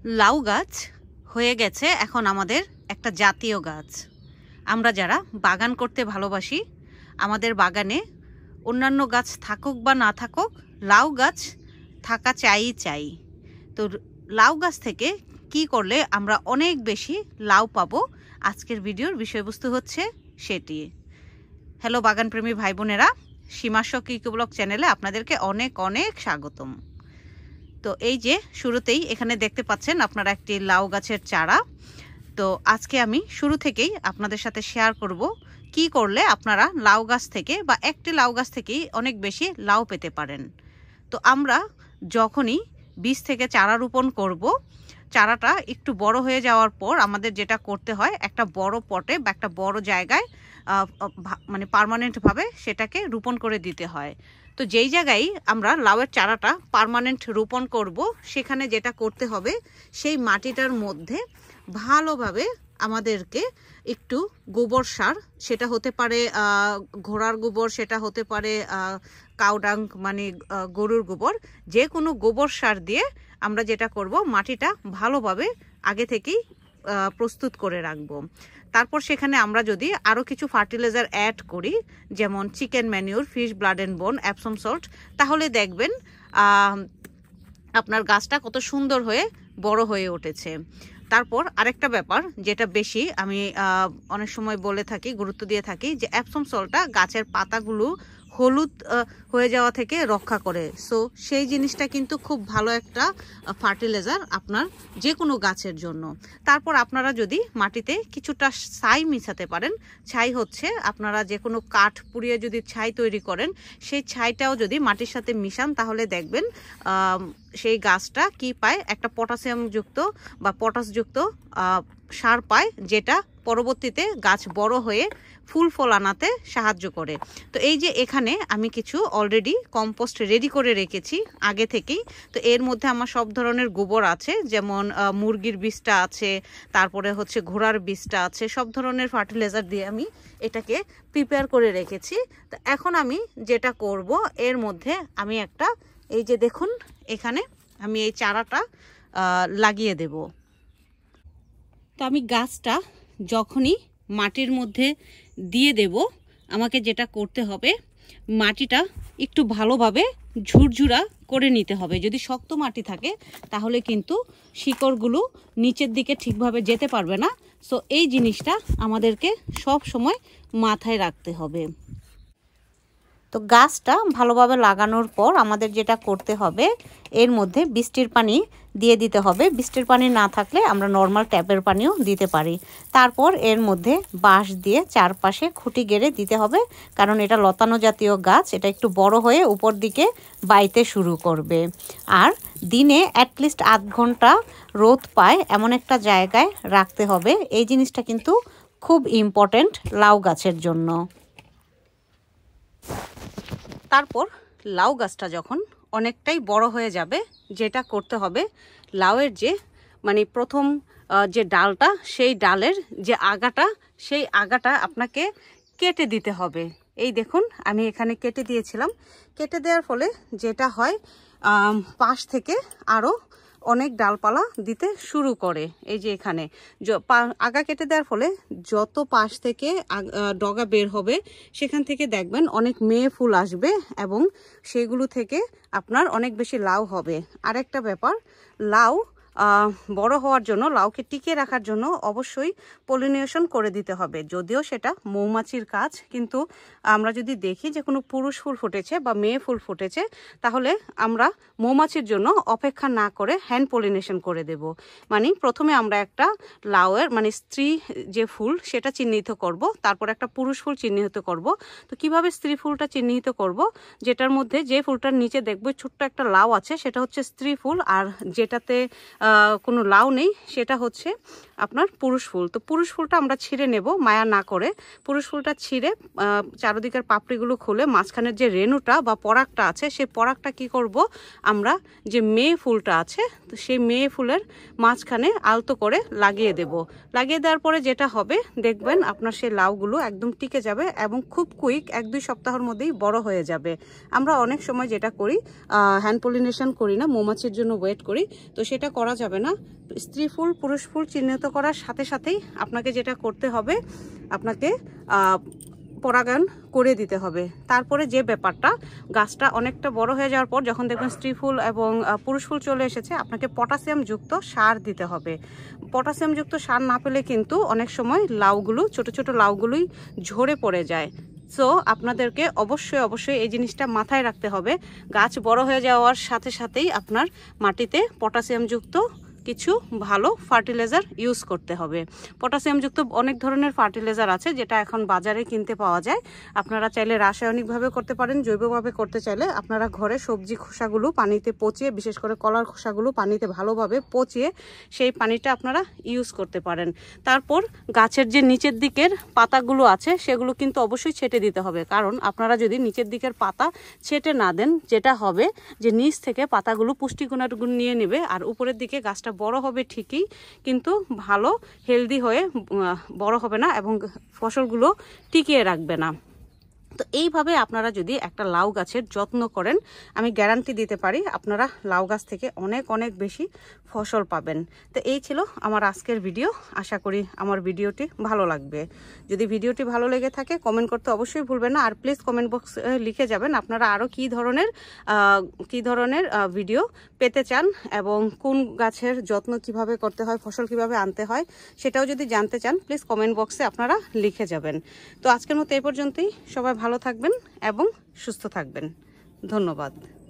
লাউ গাছ হয়ে গেছে এখন আমাদের একটা জাতীয় গাছ। আমরা যারা বাগান করতে ভালোবাসি, আমাদের বাগানে অন্যান্য গাছ থাকুক বা না থাকুক, লাউ গাছ থাকা চাই। তো লাউ গাছ থেকে কি করলে আমরা অনেক বেশি লাউ পাবো, আজকের ভিডিওর বিষয়বস্তু হচ্ছে সেটি। হ্যালো বাগানপ্রেমী ভাই বোনেরা, সীমাশক ইকোব্লগ চ্যানেলে আপনাদেরকে অনেক অনেক স্বাগতম। তো এই যে শুরুতেই এখানে দেখতে পাচ্ছেন আপনারা একটি লাউ গাছের চারা। তো আজকে আমি শুরু থেকেই আপনাদের সাথে শেয়ার করব কি করলে আপনারা লাউ গাছ থেকে বা একটি লাউ গাছ থেকেই অনেক বেশি লাউ পেতে পারেন। তো আমরা যখনই বীজ থেকে চারা রোপণ করব, চারাটা একটু বড় হয়ে যাওয়ার পর আমাদের যেটা করতে হয়, একটা বড় পটে বা একটা বড় জায়গায় মানে পার্মানেন্টভাবে সেটাকে রোপণ করে দিতে হয়। তো যেই জায়গায় আমরা লাউয়ের চারাটা পার্মানেন্ট রোপণ করব, সেখানে যেটা করতে হবে, সেই মাটিটার মধ্যে ভালোভাবে আমাদেরকে একটু গোবর সার, সেটা হতে পারে ঘোড়ার গোবর, সেটা হতে পারে কাউডাং মানে গরুর গোবর, যে কোনো গোবর সার দিয়ে আমরা যেটা করব, মাটিটা ভালোভাবে আগে থেকেই প্রস্তুত করে রাখবো। তারপর সেখানে আমরা যদি আরও কিছু ফার্টিলাইজার অ্যাড করি, যেমন chicken manure, fish blood and bone, Epsom salt, তাহলে দেখবেন আপনার গাছটা কত সুন্দর হয়ে বড় হয়ে উঠেছে। তারপর আরেকটা ব্যাপার যেটা বেশি আমি অনেক সময় বলে থাকি, গুরুত্ব দিয়ে থাকি, যে অ্যাপসম সল্টটা গাছের পাতাগুলো হলুদ হয়ে যাওয়া থেকে রক্ষা করে। সো সেই জিনিসটা কিন্তু খুব ভালো একটা ফার্টিলাইজার আপনার যে কোনো গাছের জন্য। তারপর আপনারা যদি মাটিতে কিছুটা ছাই মিশাতে পারেন, ছাই হচ্ছে আপনারা যে কোনো কাঠ পুড়িয়ে যদি ছাই তৈরি করেন, সেই ছাইটাও যদি মাটির সাথে মিশান, তাহলে দেখবেন সেই গাছটা কি পায়, একটা পটাশিয়ামযুক্ত বা পটাশযুক্ত সার পায়, যেটা পরবর্তীতে গাছ বড় হয়ে ফুল ফল আনাতে সাহায্য করে। তো এই যে এখানে আমি কিছু অলরেডি কম্পোস্ট রেডি করে রেখেছি আগে থেকেই। তো এর মধ্যে আমার সব ধরনের গোবর আছে, যেমন মুরগির বীজটা আছে, তারপরে হচ্ছে ঘোড়ার বীজটা আছে, সব ধরনের ফার্টিলাইজার দিয়ে আমি এটাকে প্রিপেয়ার করে রেখেছি। তো এখন আমি যেটা করব, এর মধ্যে আমি একটা, এই যে দেখুন এখানে আমি এই চারাটা লাগিয়ে দেব। তো আমি গাছটা যখনই মাটির মধ্যে দিয়ে দেব, আমাকে যেটা করতে হবে, মাটিটা একটু ভালোভাবে ঝুরঝুরা করে নিতে হবে। যদি শক্ত মাটি থাকে তাহলে কিন্তু শিকড়গুলো নিচের দিকে ঠিকভাবে যেতে পারবে না। সো এই জিনিসটা আমাদেরকে সব সময় মাথায় রাখতে হবে। তো গাছটা ভালোভাবে লাগানোর পর আমাদের যেটা করতে হবে, এর মধ্যে বৃষ্টির পানি দিয়ে দিতে হবে। বৃষ্টির পানি না থাকলে আমরা নর্মাল ট্যাপের পানিও দিতে পারি। তারপর এর মধ্যে বাঁশ দিয়ে চারপাশে খুঁটি গেড়ে দিতে হবে, কারণ এটা লতানো জাতীয় গাছ, এটা একটু বড় হয়ে উপর দিকে বাইতে শুরু করবে। আর দিনে অ্যাটলিস্ট আধ ঘন্টা রোদ পায় এমন একটা জায়গায় রাখতে হবে। এই জিনিসটা কিন্তু খুব ইম্পর্ট্যান্ট লাউ গাছের জন্য। তারপর লাউ গাছটা যখন অনেকটাই বড় হয়ে যাবে, যেটা করতে হবে, লাউয়ের যে মানে প্রথম যে ডালটা, সেই ডালের যে আগাটা, সেই আগাটা আপনাকে কেটে দিতে হবে। এই দেখুন আমি এখানে কেটে দিয়েছিলাম। কেটে দেওয়ার ফলে যেটা হয়, পাশ থেকে আরও অনেক ডালপালা দিতে শুরু করে। এই যে এখানে আগা কেটে দেওয়ার ফলে যত পাশ থেকে ডগা বের হবে, সেখান থেকে দেখবেন অনেক মেয়ে ফুল আসবে এবং সেগুলো থেকে আপনার অনেক বেশি লাউ হবে। আরেকটা ব্যাপার, লাউ বড় হওয়ার জন্য, লাউকে টিকে রাখার জন্য অবশ্যই পলিনেশন করে দিতে হবে। যদিও সেটা মৌমাছির কাজ, কিন্তু আমরা যদি দেখি যে কোনো পুরুষ ফুল ফুটেছে বা মেয়ে ফুল ফুটেছে, তাহলে আমরা মৌমাছির জন্য অপেক্ষা না করে হ্যান্ড পলিনেশন করে দেব। মানে প্রথমে আমরা একটা লাউয়ের মানে স্ত্রী যে ফুল, সেটা চিহ্নিত করব, তারপর একটা পুরুষ ফুল চিহ্নিত করব। তো কিভাবে স্ত্রী ফুলটা চিহ্নিত করব, যেটার মধ্যে যে ফুলটার নিচে দেখবে ছোট্ট একটা লাউ আছে, সেটা হচ্ছে স্ত্রী ফুল, আর যেটাতে কোনো লাউ নেই সেটা হচ্ছে আপনার পুরুষ ফুল। তো পুরুষ ফুলটা আমরা ছিঁড়ে নেব মায়া না করে। পুরুষ ফুলটা ছিঁড়ে চারদিকের পাপড়িগুলো খুলে মাঝখানের যে রেণুটা বা পরাগটা আছে, সেই পরাগটা কি করব, আমরা যে মেয়ে ফুলটা আছে, তো সেই মেয়ে ফুলের মাঝখানে আলতো করে লাগিয়ে দেব। লাগিয়ে দেওয়ার পরে যেটা হবে, দেখবেন আপনার সেই লাউগুলো একদম টিকে যাবে এবং খুব কুইক 1-2 সপ্তাহের মধ্যেই বড় হয়ে যাবে। আমরা অনেক সময় যেটা করি, হ্যান্ড পলিনেশন করি না, মৌমাছির জন্য ওয়েট করি। তো সেটা করার করা যাবে না। স্ত্রী ফুল পুরুষ ফুল চিহ্নিত করার সাথে সাথেই আপনাকে যেটা করতে হবে, আপনাকে পরাগায়ন করে দিতে হবে। তারপরে যে ব্যাপারটা, গাছটা অনেকটা বড় হয়ে যাওয়ার পর যখন দেখবেন স্ত্রী ফুল এবং পুরুষ ফুল চলে এসেছে, আপনাকে পটাশিয়াম যুক্ত সার দিতে হবে। পটাশিয়াম যুক্ত সার না পেলে কিন্তু অনেক সময় লাউগুলো, ছোট ছোট লাউগুলোই ঝরে পড়ে যায়। সো আপনাদেরকে অবশ্যই এই জিনিসটা মাথায় রাখতে হবে। গাছ বড় হয়ে যাওয়ার সাথে সাথেই আপনার মাটিতে পটাশিয়াম যুক্ত কিছু ভালো ফার্টিলাইজার ইউজ করতে হবে। পটাশিয়ামযুক্ত অনেক ধরনের ফার্টিলাইজার আছে যেটা এখন বাজারে কিনতে পাওয়া যায়। আপনারা চাইলে রাসায়নিকভাবে করতে পারেন, জৈবভাবে করতে চাইলে আপনারা ঘরে সবজি খোসাগুলো পানিতে পচিয়ে, বিশেষ করে কলার খোসাগুলো পানিতে ভালোভাবে পচিয়ে সেই পানিটা আপনারা ইউজ করতে পারেন। তারপর গাছের যে নিচের দিকের পাতাগুলো আছে সেগুলো কিন্তু অবশ্যই ছেটে দিতে হবে, কারণ আপনারা যদি নিচের দিকের পাতা ছেটে না দেন, যেটা হবে যে নিচ থেকে পাতাগুলো পুষ্টিগুণ নিয়ে নেবে আর উপরের দিকে গাছটা বড় হবে ঠিকই, কিন্তু ভালো হেলদি হয়ে বড় হবে না এবং ফসলগুলো টিকিয়ে রাখবে না। তো এইভাবে আপনারা যদি একটা লাউ গাছের যত্ন করেন, আমি গ্যারান্টি দিতে পারি আপনারা লাউ গাছ থেকে অনেক বেশি ফসল পাবেন। তো এই ছিল আমার আজকের ভিডিও। আশা করি আমার ভিডিওটি ভালো লাগবে। যদি ভিডিওটি ভালো লেগে থাকে কমেন্ট করতে অবশ্যই ভুলবেন না। আর প্লিজ কমেন্ট বক্সে লিখে যাবেন আপনারা আরও কী ধরনের ভিডিও পেতে চান এবং কোন গাছের যত্ন কিভাবে করতে হয়, ফসল কিভাবে আনতে হয় সেটাও যদি জানতে চান প্লিজ কমেন্ট বক্সে আপনারা লিখে যাবেন। তো আজকের মতো এই পর্যন্তই। সবাই ভালো থাকবেন এবং সুস্থ থাকবেন। ধন্যবাদ।